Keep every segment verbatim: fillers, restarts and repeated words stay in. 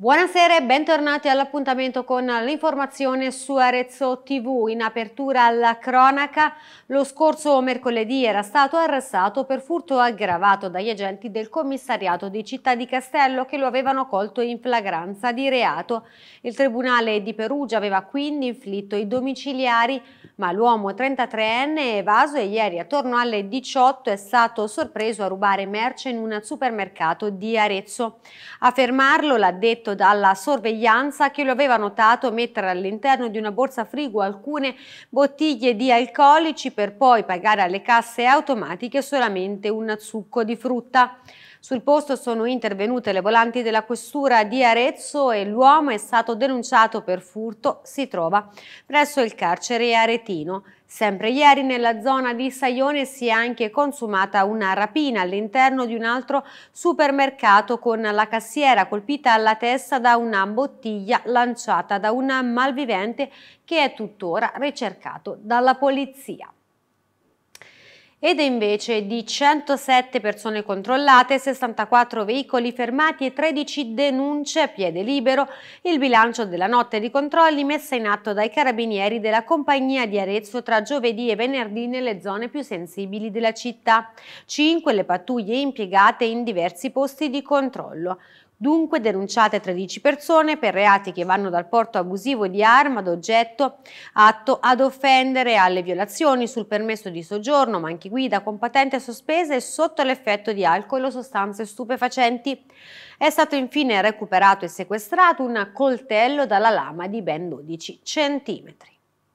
Buonasera e bentornati all'appuntamento con l'informazione su Arezzo tivù. In apertura alla cronaca, lo scorso mercoledì era stato arrestato per furto aggravato dagli agenti del commissariato di Città di Castello che lo avevano colto in flagranza di reato. Il tribunale di Perugia aveva quindi inflitto i domiciliari, ma l'uomo trentatreenne è evaso e ieri attorno alle diciotto è stato sorpreso a rubare merce in un supermercato di Arezzo. A fermarlo l'ha detto dalla sorveglianza che lo aveva notato mettere all'interno di una borsa frigo alcune bottiglie di alcolici per poi pagare alle casse automatiche solamente un succo di frutta. Sul posto sono intervenute le volanti della questura di Arezzo e l'uomo è stato denunciato per furto, si trova presso il carcere aretino. Sempre ieri nella zona di Saione si è anche consumata una rapina all'interno di un altro supermercato con la cassiera colpita alla testa da una bottiglia lanciata da un malvivente che è tuttora ricercato dalla polizia. Ed invece di centosette persone controllate, sessantaquattro veicoli fermati e tredici denunce a piede libero, il bilancio della notte di controlli messa in atto dai carabinieri della compagnia di Arezzo tra giovedì e venerdì nelle zone più sensibili della città. Cinque le pattuglie impiegate in diversi posti di controllo. Dunque denunciate tredici persone per reati che vanno dal porto abusivo di arma ad oggetto atto ad offendere alle violazioni sul permesso di soggiorno, manchi guida con patente sospesa e sotto l'effetto di alcol o sostanze stupefacenti. È stato infine recuperato e sequestrato un coltello dalla lama di ben dodici centimetri.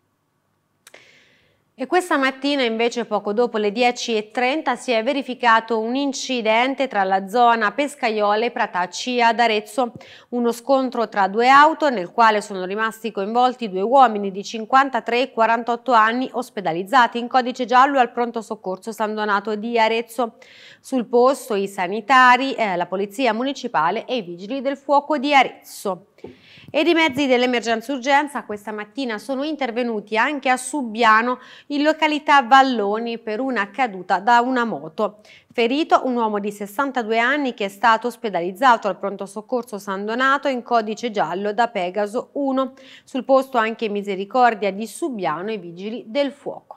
E questa mattina invece poco dopo le dieci e trenta si è verificato un incidente tra la zona Pescaiole e Pratacci ad Arezzo, uno scontro tra due auto nel quale sono rimasti coinvolti due uomini di cinquantatré e quarantotto anni ospedalizzati in codice giallo al pronto soccorso San Donato di Arezzo. Sul posto i sanitari, eh, la polizia municipale e i vigili del fuoco di Arezzo. Ed i mezzi dell'emergenza urgenza questa mattina sono intervenuti anche a Subbiano, in località Valloni, per una caduta da una moto. Ferito un uomo di sessantadue anni che è stato ospedalizzato al pronto soccorso San Donato in codice giallo da Pegaso uno. Sul posto anche Misericordia di Subbiano e i vigili del fuoco.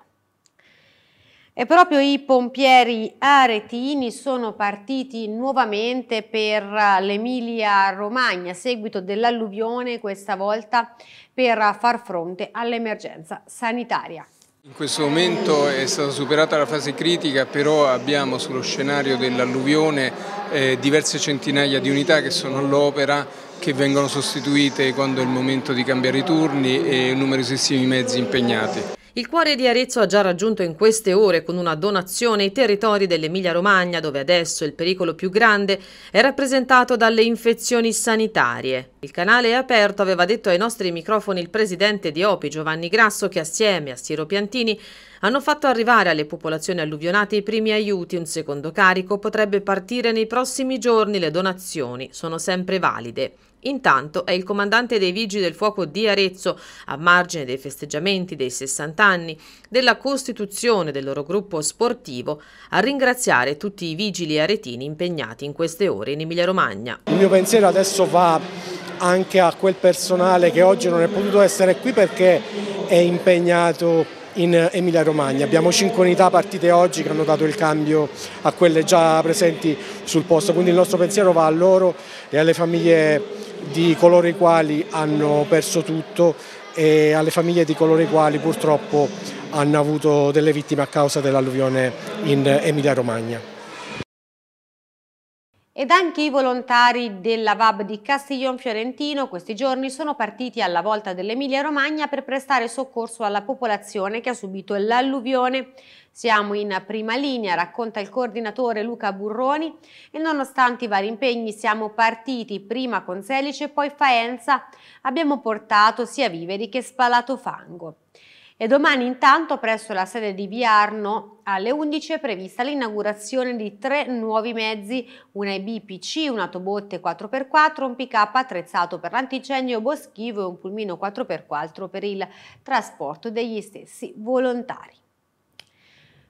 E proprio i pompieri aretini sono partiti nuovamente per l'Emilia Romagna a seguito dell'alluvione, questa volta per far fronte all'emergenza sanitaria. In questo momento è stata superata la fase critica, però abbiamo sullo scenario dell'alluvione eh, diverse centinaia di unità che sono all'opera, che vengono sostituite quando è il momento di cambiare i turni e numerosissimi mezzi impegnati. Il cuore di Arezzo ha già raggiunto in queste ore con una donazione i territori dell'Emilia Romagna, dove adesso il pericolo più grande è rappresentato dalle infezioni sanitarie. Il canale è aperto, aveva detto ai nostri microfoni il presidente di O P I Giovanni Grasso, che assieme a Siro Piantini hanno fatto arrivare alle popolazioni alluvionate i primi aiuti. Un secondo carico potrebbe partire nei prossimi giorni, le donazioni sono sempre valide. Intanto è il comandante dei Vigili del Fuoco di Arezzo, a margine dei festeggiamenti dei sessanta anni della costituzione del loro gruppo sportivo, a ringraziare tutti i vigili aretini impegnati in queste ore in Emilia-Romagna. Il mio pensiero adesso va anche a quel personale che oggi non è potuto essere qui perché è impegnato in Emilia-Romagna. Abbiamo cinque unità partite oggi che hanno dato il cambio a quelle già presenti sul posto, quindi il nostro pensiero va a loro e alle famiglie di coloro i quali hanno perso tutto e alle famiglie di coloro i quali purtroppo hanno avuto delle vittime a causa dell'alluvione in Emilia-Romagna. Ed anche i volontari della V A B di Castiglion Fiorentino questi giorni sono partiti alla volta dell'Emilia Romagna per prestare soccorso alla popolazione che ha subito l'alluvione. Siamo in prima linea, racconta il coordinatore Luca Burroni, e nonostante i vari impegni siamo partiti prima con Selice e poi Faenza, abbiamo portato sia viveri che spalato fango. E domani intanto presso la sede di Viarno alle undici è prevista l'inaugurazione di tre nuovi mezzi, una E B P C, un autobotte quattro per quattro, un pick-up attrezzato per l'antincendio boschivo e un pulmino quattro per quattro per il trasporto degli stessi volontari.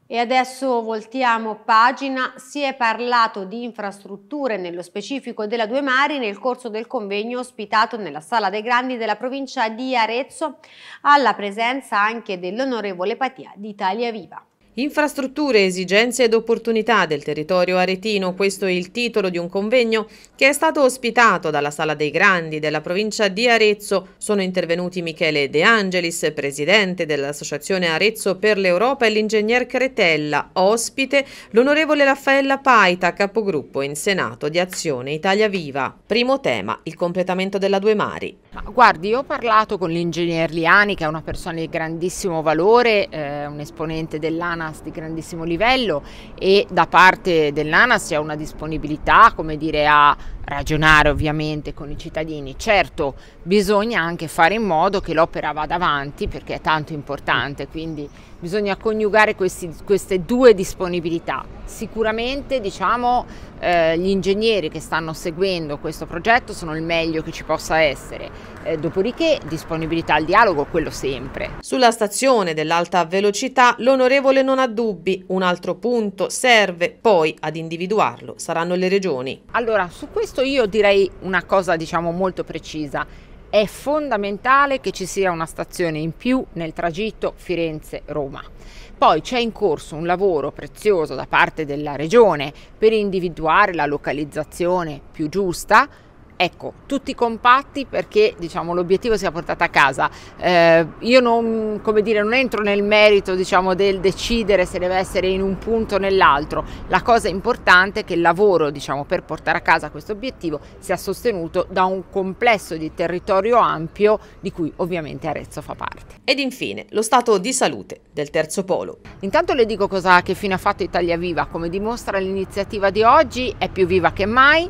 E adesso voltiamo pagina. Si è parlato di infrastrutture, nello specifico della Due Mari, nel corso del convegno ospitato nella Sala dei Grandi della provincia di Arezzo, alla presenza anche dell'onorevole Patia di Italia Viva. Infrastrutture, esigenze ed opportunità del territorio aretino, questo è il titolo di un convegno che è stato ospitato dalla Sala dei Grandi della provincia di Arezzo. Sono intervenuti Michele De Angelis, presidente dell'Associazione Arezzo per l'Europa, e l'ingegner Cretella, ospite l'onorevole Raffaella Paita, capogruppo in Senato di Azione Italia Viva. Primo tema, il completamento della Due Mari. Ma guardi, io ho parlato con l'ingegner Liani, che è una persona di grandissimo valore, eh, un esponente dell'ANAS di grandissimo livello, e da parte dell'ANAS c'è una disponibilità, come dire, a ragionare ovviamente con i cittadini. Certo, bisogna anche fare in modo che l'opera vada avanti, perché è tanto importante, quindi bisogna coniugare questi, queste due disponibilità. Sicuramente, diciamo, eh, gli ingegneri che stanno seguendo questo progetto sono il meglio che ci possa essere, eh, dopodiché disponibilità al dialogo, quello sempre. Sulla stazione dell'alta velocità l'onorevole non ha dubbi, un altro punto serve, poi ad individuarlo saranno le regioni. Allora, su questo io direi una cosa, diciamo, molto precisa. È fondamentale che ci sia una stazione in più nel tragitto Firenze-Roma. Poi c'è in corso un lavoro prezioso da parte della regione per individuare la localizzazione più giusta. Ecco, tutti compatti perché, diciamo, l'obiettivo sia portato a casa. Eh, io non, come dire, non entro nel merito, diciamo, del decidere se deve essere in un punto o nell'altro. La cosa importante è che il lavoro, diciamo, per portare a casa questo obiettivo sia sostenuto da un complesso di territorio ampio di cui ovviamente Arezzo fa parte. Ed infine lo stato di salute del terzo polo. Intanto le dico cosa che fine ha fatto Italia Viva. Come dimostra l'iniziativa di oggi, è più viva che mai.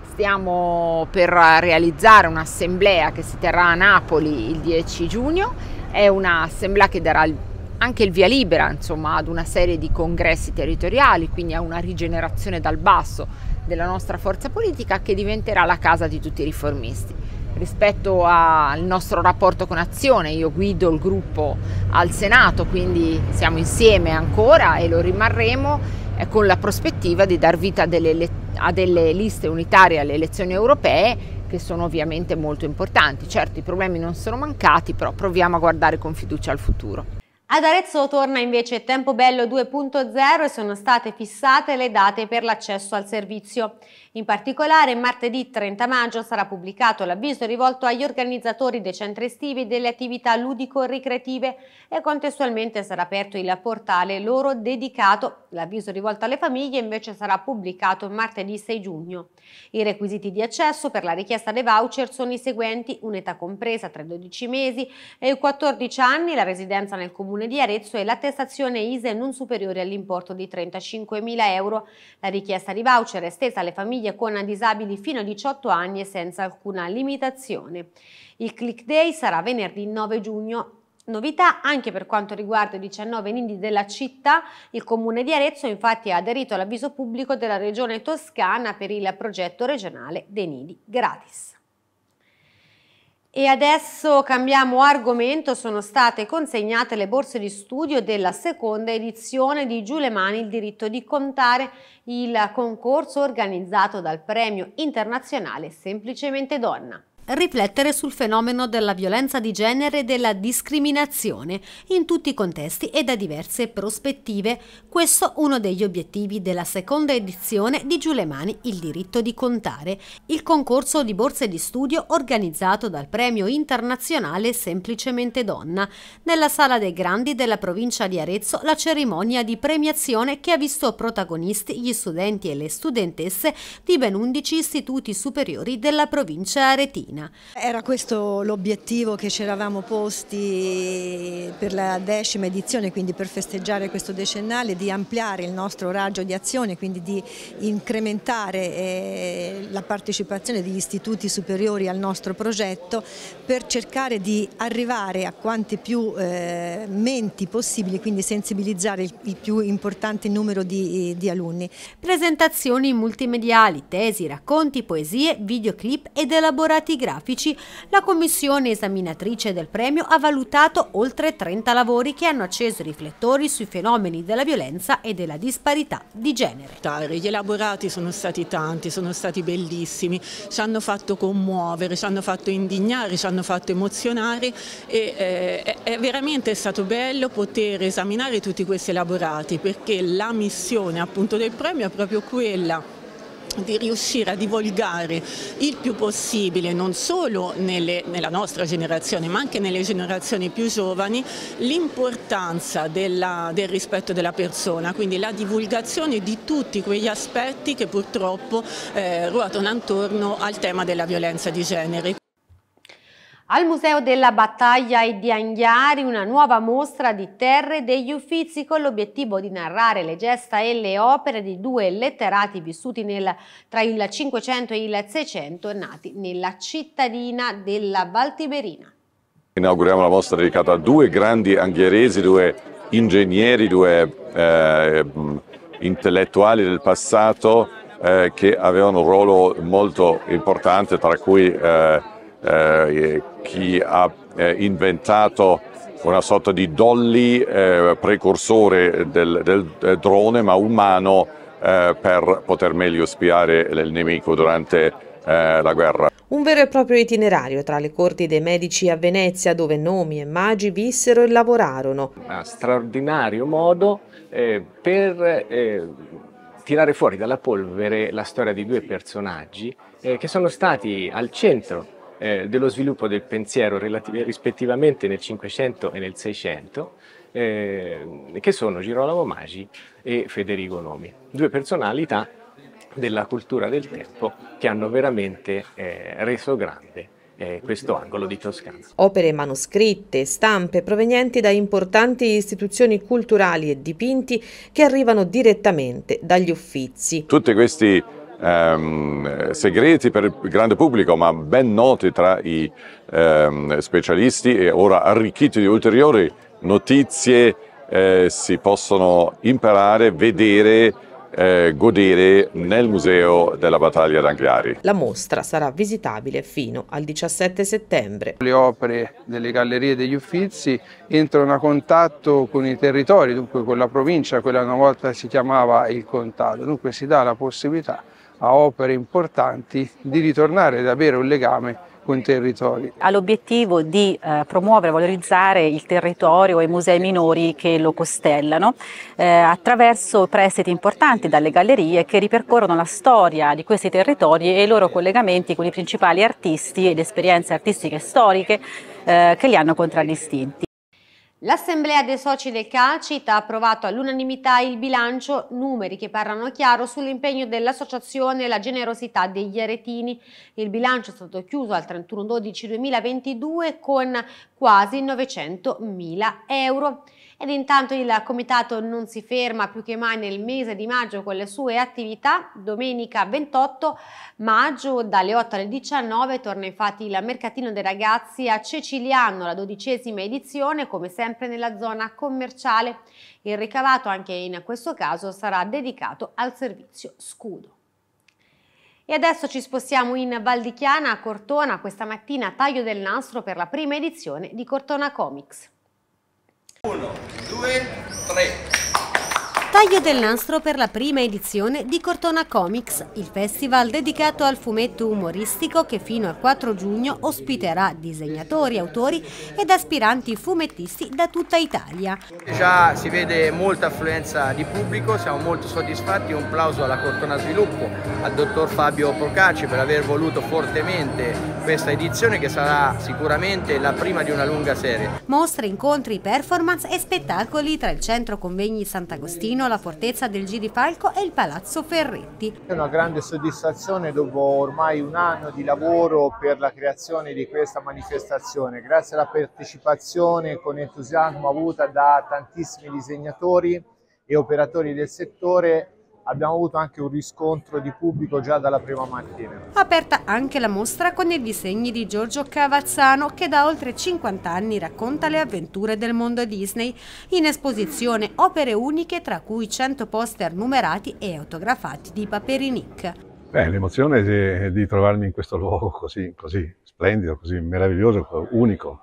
Stiamo per realizzare un'assemblea che si terrà a Napoli il dieci giugno, è un'assemblea che darà anche il via libera, insomma, ad una serie di congressi territoriali, quindi a una rigenerazione dal basso della nostra forza politica che diventerà la casa di tutti i riformisti. Rispetto al nostro rapporto con Azione, io guido il gruppo al Senato, quindi siamo insieme ancora e lo rimarremo, con la prospettiva di dar vita a delle, a delle liste unitarie alle elezioni europee, che sono ovviamente molto importanti. Certo, i problemi non sono mancati, però proviamo a guardare con fiducia al futuro. Ad Arezzo torna invece Tempo Bello due punto zero e sono state fissate le date per l'accesso al servizio. In particolare, martedì trenta maggio sarà pubblicato l'avviso rivolto agli organizzatori dei centri estivi e delle attività ludico-ricreative e contestualmente sarà aperto il portale loro dedicato. L'avviso rivolto alle famiglie invece sarà pubblicato martedì sei giugno. I requisiti di accesso per la richiesta dei voucher sono i seguenti: un'età compresa tra i dodici mesi e i quattordici anni, la residenza nel comune di Arezzo e l'attestazione I S E E non superiore all'importo di trentacinquemila euro. La richiesta di voucher è estesa alle famiglie con disabili fino a diciotto anni e senza alcuna limitazione. Il Click Day sarà venerdì nove giugno. Novità anche per quanto riguarda i diciannove nidi della città. Il comune di Arezzo infatti ha aderito all'avviso pubblico della regione Toscana per il progetto regionale dei nidi gratis. E adesso cambiamo argomento. Sono state consegnate le borse di studio della seconda edizione di Giù le mani, il diritto di contare, il concorso organizzato dal Premio Internazionale Semplicemente Donna. Riflettere sul fenomeno della violenza di genere e della discriminazione in tutti i contesti e da diverse prospettive. Questo uno degli obiettivi della seconda edizione di Giù le mani, il diritto di contare, il concorso di borse di studio organizzato dal Premio Internazionale Semplicemente Donna. Nella Sala dei Grandi della provincia di Arezzo la cerimonia di premiazione che ha visto protagonisti gli studenti e le studentesse di ben undici istituti superiori della provincia aretina. Era questo l'obiettivo che ci eravamo posti per la decima edizione, quindi per festeggiare questo decennale, di ampliare il nostro raggio di azione, quindi di incrementare eh, la partecipazione degli istituti superiori al nostro progetto per cercare di arrivare a quante più eh, menti possibili, quindi sensibilizzare il, il più importante numero di, di alunni. Presentazioni multimediali, tesi, racconti, poesie, videoclip ed elaborati grafici, la commissione esaminatrice del premio ha valutato oltre trenta lavori che hanno acceso i riflettori sui fenomeni della violenza e della disparità di genere. Gli elaborati sono stati tanti, sono stati bellissimi, ci hanno fatto commuovere, ci hanno fatto indignare, ci hanno fatto emozionare e eh, è veramente stato bello poter esaminare tutti questi elaborati, perché la missione appunto del premio è proprio quella di riuscire a divulgare il più possibile, non solo nelle, nella nostra generazione ma anche nelle generazioni più giovani, l'importanza del rispetto della persona, quindi la divulgazione di tutti quegli aspetti che purtroppo eh, ruotano attorno al tema della violenza di genere. Al Museo della Battaglia e di Anghiari una nuova mostra di Terre degli Uffizi con l'obiettivo di narrare le gesta e le opere di due letterati vissuti nel, tra il Cinquecento e il Seicento, nati nella cittadina della Valtiberina. Inauguriamo la mostra dedicata a due grandi anghiaresi, due ingegneri, due eh, intellettuali del passato eh, che avevano un ruolo molto importante, tra cui eh, Eh, chi ha eh, inventato una sorta di dolly eh, precursore del, del, del drone ma umano eh, per poter meglio spiare il nemico durante eh, la guerra. Un vero e proprio itinerario tra le corti dei Medici a Venezia, dove nomi e magi vissero e lavorarono. A straordinario modo eh, per eh, tirare fuori dalla polvere la storia di due personaggi eh, che sono stati al centro Eh, dello sviluppo del pensiero rispettivamente nel Cinquecento e nel Seicento, eh, che sono Girolamo Magi e Federico Nomi, due personalità della cultura del tempo che hanno veramente eh, reso grande eh, questo angolo di Toscana. Opere manoscritte e stampe provenienti da importanti istituzioni culturali e dipinti che arrivano direttamente dagli Uffizi. Tutti questi Um, segreti per il grande pubblico ma ben noti tra i um, specialisti e ora arricchiti di ulteriori notizie eh, si possono imparare, vedere, eh, godere nel Museo della Battaglia d'Anghiari. La mostra sarà visitabile fino al diciassette settembre. Le opere delle gallerie degli Uffizi entrano a contatto con i territori, dunque con la provincia, quella una volta si chiamava il Contado, dunque si dà la possibilità a opere importanti di ritornare ad avere un legame con i territori. Ha l'obiettivo di eh, promuovere e valorizzare il territorio e i musei minori che lo costellano eh, attraverso prestiti importanti dalle gallerie che ripercorrono la storia di questi territori e i loro collegamenti con i principali artisti ed esperienze artistiche e storiche eh, che li hanno contraddistinti. L'Assemblea dei soci del Calcit ha approvato all'unanimità il bilancio, numeri che parlano chiaro sull'impegno dell'associazione e la generosità degli aretini. Il bilancio è stato chiuso al trentuno dicembre duemilaventidue con quasi novecentomila euro. Ed intanto il comitato non si ferma più che mai nel mese di maggio con le sue attività. Domenica ventotto maggio dalle otto alle diciannove torna infatti il Mercatino dei Ragazzi a Ceciliano, la dodicesima edizione, come sempre nella zona commerciale. Il ricavato anche in questo caso sarà dedicato al servizio scudo. E adesso ci spostiamo in Val di Chiana, a Cortona, questa mattina taglio del nastro per la prima edizione di Cortona Comics. uno, due, tre. Taglio del nastro per la prima edizione di Cortona Comics, il festival dedicato al fumetto umoristico che fino al quattro giugno ospiterà disegnatori, autori ed aspiranti fumettisti da tutta Italia. Già si vede molta affluenza di pubblico, siamo molto soddisfatti, un plauso alla Cortona Sviluppo, al dottor Fabio Procacci per aver voluto fortemente questa edizione che sarà sicuramente la prima di una lunga serie. Mostre, incontri, performance e spettacoli tra il Centro Convegni Sant'Agostino, la Fortezza del Girifalco e il Palazzo Ferretti. È una grande soddisfazione dopo ormai un anno di lavoro per la creazione di questa manifestazione, grazie alla partecipazione con entusiasmo avuta da tantissimi disegnatori e operatori del settore. Abbiamo avuto anche un riscontro di pubblico già dalla prima mattina. Aperta anche la mostra con i disegni di Giorgio Cavazzano che da oltre cinquanta anni racconta le avventure del mondo Disney. In esposizione opere uniche tra cui cento poster numerati e autografati di Paperinik. Beh, l'emozione di, di trovarmi in questo luogo così, così splendido, così meraviglioso, unico.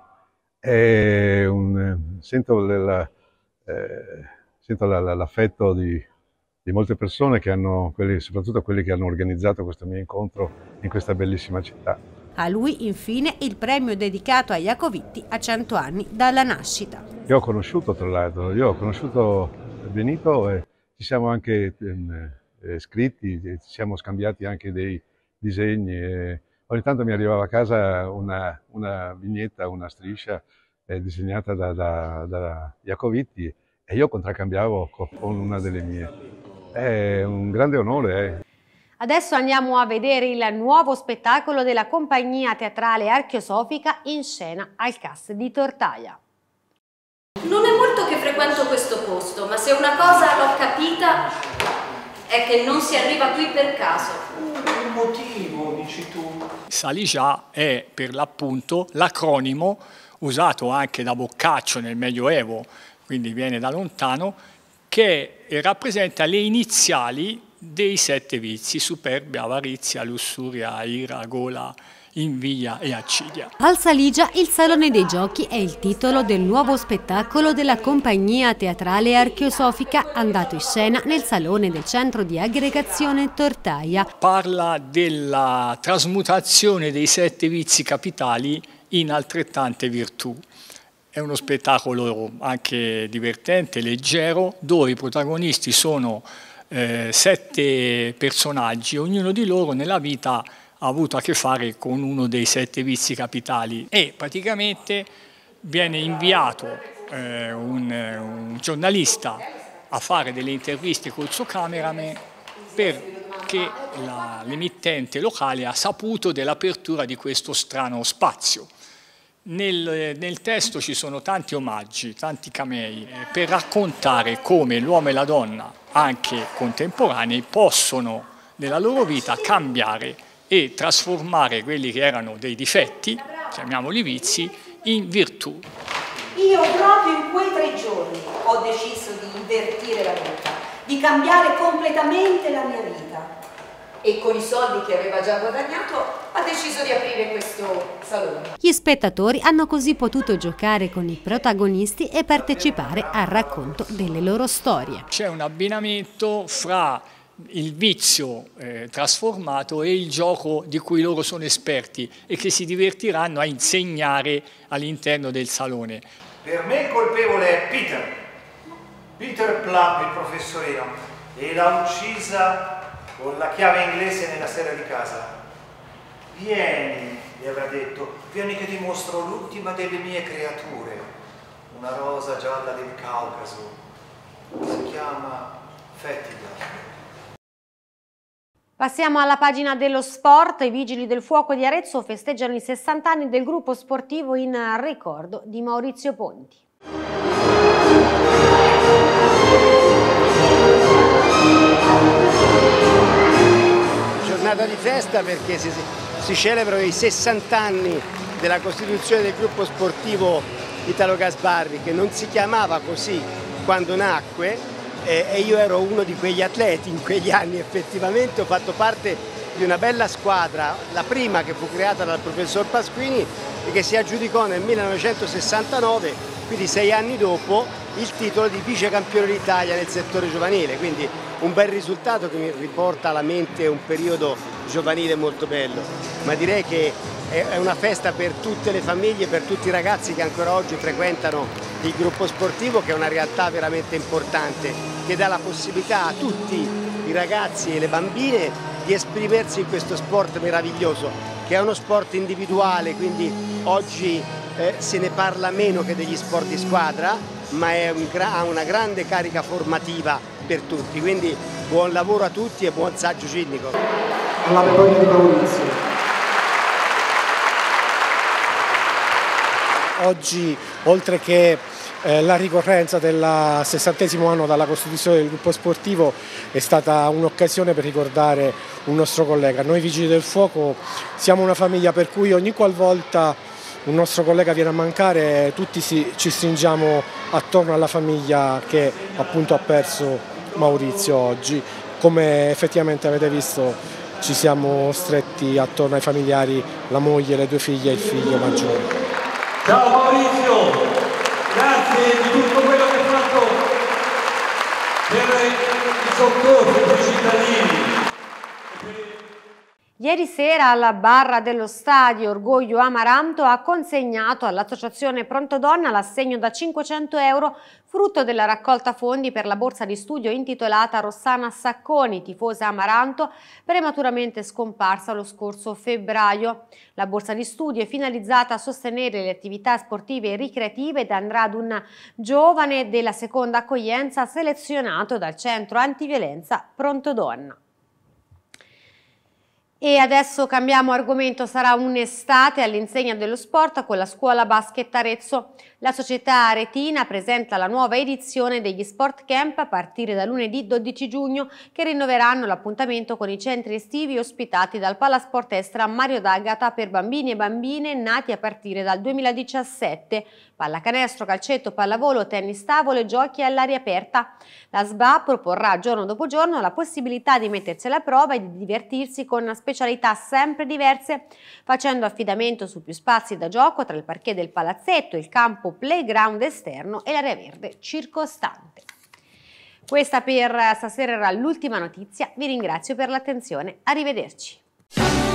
È un, sento la, eh, sento la, la, l'affetto di, di molte persone, che hanno, quelli, soprattutto quelli che hanno organizzato questo mio incontro in questa bellissima città. A lui, infine, il premio dedicato a Iacovitti a cento anni dalla nascita. Io ho conosciuto, tra l'altro, io ho conosciuto Benito e ci siamo anche eh, scritti, ci siamo scambiati anche dei disegni. E ogni tanto mi arrivava a casa una, una vignetta, una striscia eh, disegnata da, da, da Iacovitti e io contraccambiavo con una delle mie. È un grande onore. Eh. Adesso andiamo a vedere il nuovo spettacolo della compagnia teatrale Archiosofica in scena al C A S di Tortaia. Non è molto che frequento questo posto, ma se una cosa l'ho capita è che non si arriva qui per caso. Un motivo, dici tu? Saligià è per l'appunto l'acronimo usato anche da Boccaccio nel Medioevo, quindi viene da lontano, che rappresenta le iniziali dei sette vizi: superbia, avarizia, lussuria, ira, gola, invidia e accidia. Al Saligia il Salone dei Giochi è il titolo del nuovo spettacolo della compagnia teatrale Archiosofica, andato in scena nel Salone del Centro di Aggregazione Tortaia. Parla della trasmutazione dei sette vizi capitali in altrettante virtù. È uno spettacolo anche divertente, leggero, dove i protagonisti sono eh, sette personaggi, ognuno di loro nella vita ha avuto a che fare con uno dei sette vizi capitali e praticamente viene inviato eh, un, un giornalista a fare delle interviste col suo cameraman perché l'emittente locale ha saputo dell'apertura di questo strano spazio. Nel, nel testo ci sono tanti omaggi, tanti camei, eh, per raccontare come l'uomo e la donna, anche contemporanei, possono nella loro vita cambiare e trasformare quelli che erano dei difetti, chiamiamoli vizi, in virtù. Io proprio in quei tre giorni ho deciso di invertire la vita, di cambiare completamente la mia vita. E con i soldi che aveva già guadagnato ha deciso di aprire questo salone. Gli spettatori hanno così potuto giocare con i protagonisti e partecipare al racconto delle loro storie. C'è un abbinamento fra il vizio eh, trasformato e il gioco di cui loro sono esperti e che si divertiranno a insegnare all'interno del salone. Per me il colpevole è Peter, Peter Plum, il professorino, e l'ha uccisa con la chiave inglese nella serra di casa. Vieni, gli avrà detto, vieni che ti mostro l'ultima delle mie creature, una rosa gialla del Caucaso, si chiama Fetida. Passiamo alla pagina dello sport. I Vigili del Fuoco di Arezzo festeggiano i sessanta anni del gruppo sportivo in ricordo di Maurizio Ponti. Giornata di festa perché si, si celebrano i sessanta anni della costituzione del gruppo sportivo Italo Gasbarri, che non si chiamava così quando nacque, eh, e io ero uno di quegli atleti in quegli anni. Effettivamente ho fatto parte di una bella squadra, la prima che fu creata dal professor Pasquini e che si aggiudicò nel millenovecentosessantanove, quindi sei anni dopo, il titolo di vice campione d'Italia nel settore giovanile, quindi un bel risultato che mi riporta alla mente un periodo giovanile molto bello. Ma direi che è una festa per tutte le famiglie, per tutti i ragazzi che ancora oggi frequentano il gruppo sportivo, che è una realtà veramente importante, che dà la possibilità a tutti i ragazzi e le bambine di esprimersi in questo sport meraviglioso, che è uno sport individuale, quindi oggi eh, se ne parla meno che degli sport di squadra, ma è un gra- ha una grande carica formativa per tutti, quindi buon lavoro a tutti e buon saggio cinnico. Alla memoria di Maurizio. Oggi, oltre che eh, la ricorrenza del sessantesimo anno dalla costituzione del gruppo sportivo, è stata un'occasione per ricordare un nostro collega. Noi Vigili del Fuoco siamo una famiglia per cui ogni qualvolta un nostro collega viene a mancare tutti si, ci stringiamo attorno alla famiglia che appunto ha perso Maurizio oggi. Come effettivamente avete visto, ci siamo stretti attorno ai familiari, la moglie, le due figlie e il figlio maggiore. Ciao Maurizio, grazie di tutto quello che hai fatto per il soccorso per i cittadini. Ieri sera alla barra dello stadio Orgoglio Amaranto ha consegnato all'associazione Pronto Donna l'assegno da cinquecento euro frutto della raccolta fondi per la borsa di studio intitolata Rossana Sacconi, tifosa Amaranto, prematuramente scomparsa lo scorso febbraio. La borsa di studio è finalizzata a sostenere le attività sportive e ricreative ed andrà ad un giovane della seconda accoglienza selezionato dal centro antiviolenza Pronto Donna. E adesso cambiamo argomento, sarà un'estate all'insegna dello sport con la scuola basket Arezzo. La società aretina presenta la nuova edizione degli Sport Camp a partire da lunedì dodici giugno che rinnoveranno l'appuntamento con i centri estivi ospitati dal Palasport Estra Mario D'Agata per bambini e bambine nati a partire dal duemiladiciassette. Pallacanestro, calcetto, pallavolo, tennis tavolo e giochi all'aria aperta. La S B A proporrà giorno dopo giorno la possibilità di mettersi alla prova e di divertirsi con specialità sempre diverse, facendo affidamento su più spazi da gioco tra il parquet del palazzetto, il campo playground esterno e l'area verde circostante. Questa per stasera era l'ultima notizia, vi ringrazio per l'attenzione, arrivederci.